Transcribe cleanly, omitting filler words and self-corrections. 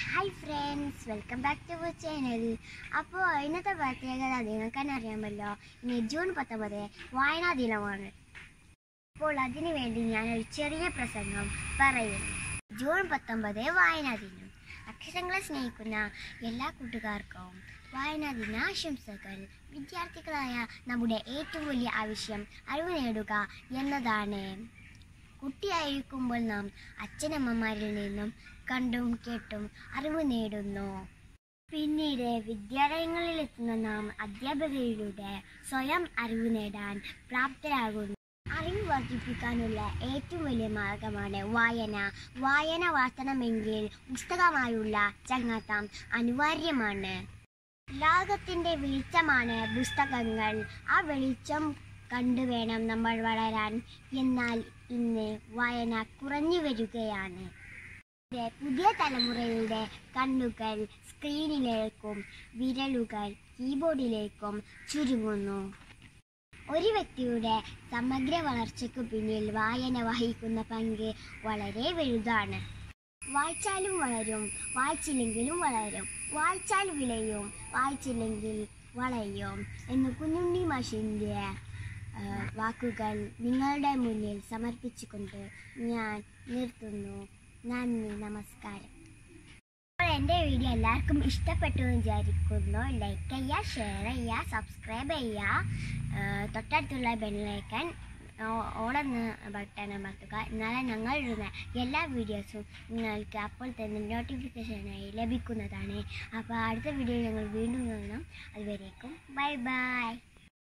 Hi friends, welcome back to our channel. അപ്പോൾ ഇന്നത്തെ പ്രത്യേകത നിങ്ങൾക്ക് തന്നെ അറിയാമല്ലോ. ഇനി ജൂൺ 19 വായനാ ദിനമാണ്. അപ്പോൾ അതിനു വേണ്ടി ഞാനൊരു ചെറിയ പ്രസംഗം പറയുന്നു. ജൂൺ 19 വായനാ ദിനം. അക്ഷരങ്ങളെ സ്നേഹിക്കുന്ന എല്ലാ കൂട്ടുകാർക്കും വായനാ ദിന ആശംസകൾ. വിദ്യാർത്ഥികളായ നമ്മുടെ ഏറ്റവും വലിയ ആവശ്യം അറിവ് നേടുക എന്നതാണ്. കുട്ടിയായിരിക്കുമ്പോൾ നാം അച്ഛനമ്മമാരിൽ നിന്നും കണ്ടും കേട്ടും അറിവ് നേടുന്നു. പിന്നീട് വിദ്യാലയങ്ങളിലെത്തുന്ന നാം അധ്യാപകരിലൂടെ സ്വയം അറിവ് നേടാൻ പ്രാപ്തരാകുന്നു. അറിവ് വർദ്ധിപ്പിക്കാനുള്ള ഏറ്റവും വലിയ മാർഗമാണ് വായന. വായന വളർത്തണമെങ്കിൽ പുസ്തകമായുള്ള ചങ്ങാത്തം അനിവാര്യമാണ്. ലോകത്തിൻ്റെ വെളിച്ചമാണ് പുസ്തകങ്ങൾ. ആ വെളിച്ചം കണ്ടുവേണം നമ്മൾ വളരാൻ. എന്നാൽ ഇന്ന് വായന കുറഞ്ഞു വരികയാണ്. പുതിയ തലമുറയുടെ കണ്ണുകൾ സ്ക്രീനിലേക്കും വിരലുകൾ കീബോർഡിലേക്കും ചുരുങ്ങുന്നു. ഒരു വ്യക്തിയുടെ സമഗ്ര വളർച്ചയ്ക്കു പിന്നിൽ വായന വഹിക്കുന്ന പങ്ക് വളരെ വലുതാണ്. വായിച്ചാലും വളരും, വായിച്ചില്ലെങ്കിലും വളരും. വായിച്ചാൽ വിളയും, വായിച്ചില്ലെങ്കിൽ വളയും എന്ന് കുഞ്ഞുണ്ണി മാഷിൻ്റെ വാക്കുകൾ നിങ്ങളുടെ മുന്നിൽ സമർപ്പിച്ചുകൊണ്ട് ഞാൻ നിർത്തുന്നു. നന്ദി, നമസ്കാരം. അപ്പോൾ എൻ്റെ വീഡിയോ എല്ലാവർക്കും ഇഷ്ടപ്പെട്ടു എന്ന് വിചാരിക്കുന്നു. ലൈക്ക് ചെയ്യുക, ഷെയർ ചെയ്യുക, സബ്സ്ക്രൈബ് ചെയ്യുക. തൊട്ടടുത്തുള്ള ബെല്ലൈക്കൺ ഓളെന്ന് ബട്ടൺ അമർത്തുക. എന്നാലേ ഞങ്ങളിടുന്ന എല്ലാ വീഡിയോസും നിങ്ങൾക്ക് അപ്പോൾ തന്നെ നോട്ടിഫിക്കേഷനായി ലഭിക്കുന്നതാണ്. അപ്പോൾ അടുത്ത വീഡിയോ ഞങ്ങൾ വീണ്ടും കാണാം. അതുവരേക്കും ബൈ ബൈ.